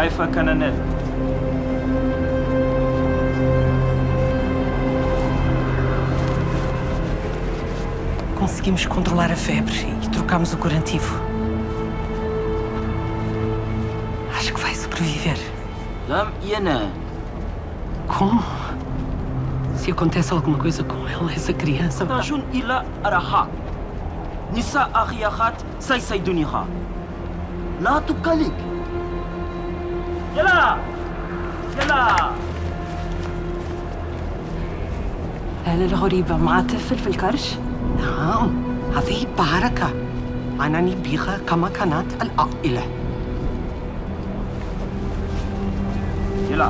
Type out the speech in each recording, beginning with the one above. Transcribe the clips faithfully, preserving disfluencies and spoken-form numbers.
Haifa Cananel. Conseguimos controlar a febre e trocamos o curativo. Acho que vai sobreviver. Lam Yana. Como? Se acontece alguma coisa com ela, essa criança... Tajun ila araha. Nisa akhiyahat say sayduniha. La tukalik. يلا يلا. هل الغريبة مع طفل في الكرش؟ نعم، هذه بركة. أنا نبيها كما كانت العائلة. يلا.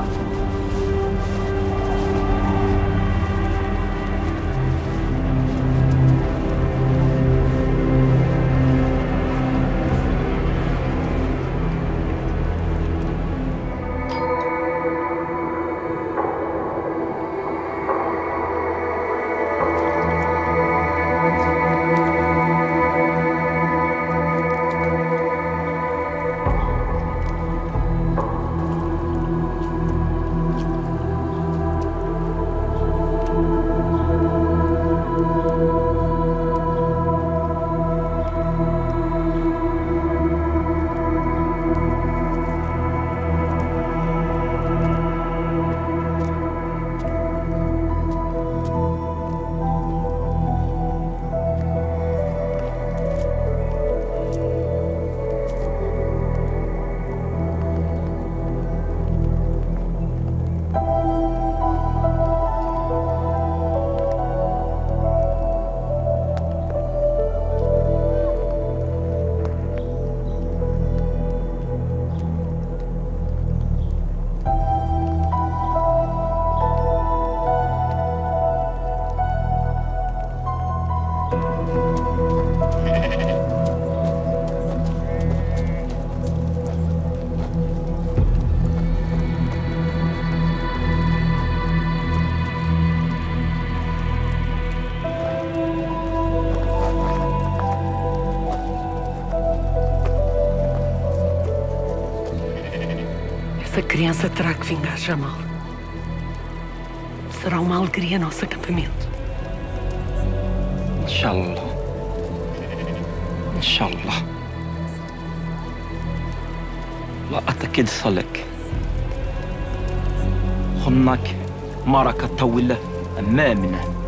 Essa criança terá que vingar Jamal. Será uma alegria nosso acampamento. إن شاء الله. إن شاء الله. لا أتأكد صلك. هناك معركة طويلة أمامنا.